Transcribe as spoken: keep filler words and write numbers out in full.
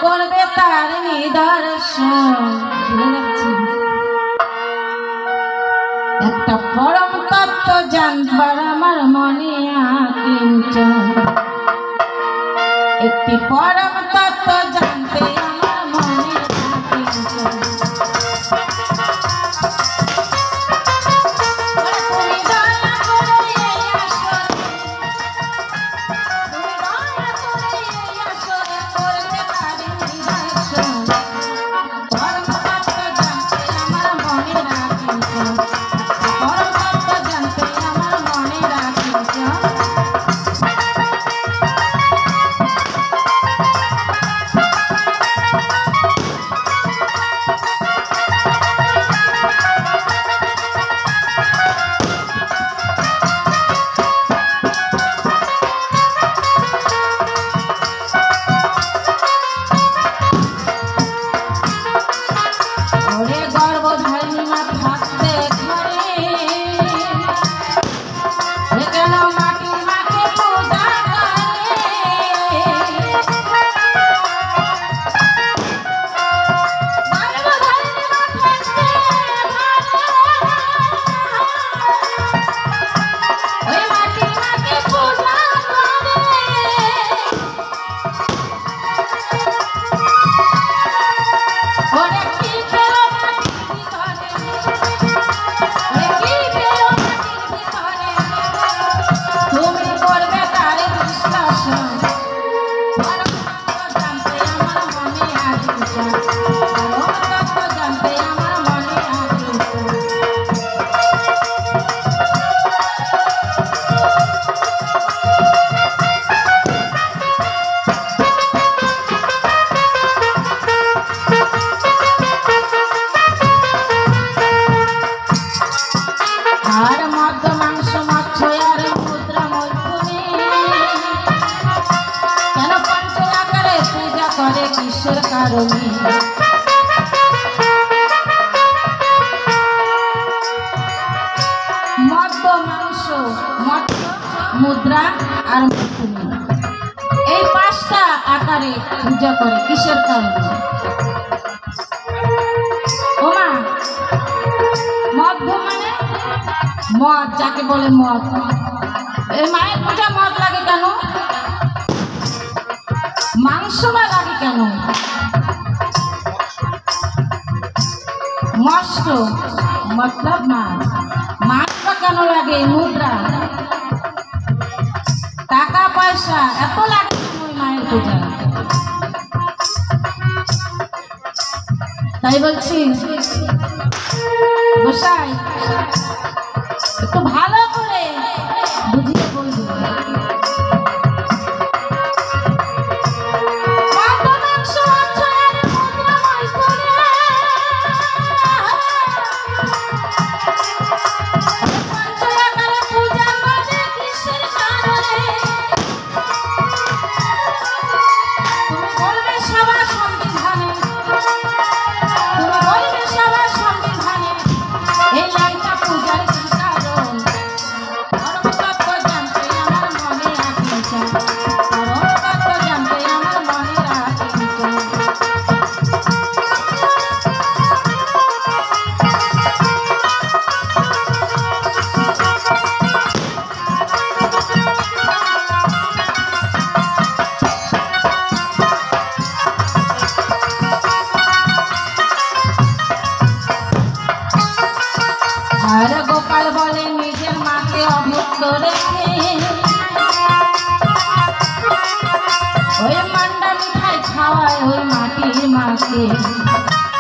করবে তার নিদর্শন। একটা পরম তত্ত্ব জানবার আমার মনে আকিঞ্চন, একটি পরম তত্ত্ব জানতে আমার মনে আকিঞ্চন। মদ্য মাংস মৎস্য মুদ্রা আর মৌসুমী, এই পাঁচটা আকারে পূজা করে কিসের কারণে? ওমা মদ্য মানে মদ, যাকে বলে মদ। এই মায়ের পূজা মদ লাগে কেন? মাংস বা লাগে কেন? মৎস্য মতলব মাছ, মাছটা কেন লাগে? মুদ্রা টাকা পয়সা এত লাগে ওই মায়ের পূজা। তাই বলছি গোসাই একটু ভালো করে বুঝিয়ে বলবো। আর গোপাল বলে নিজের মাকে অভুক্ত রেখে ওই মান্ডা মিঠাই খাওয়ায় ওই মাটির মাকে।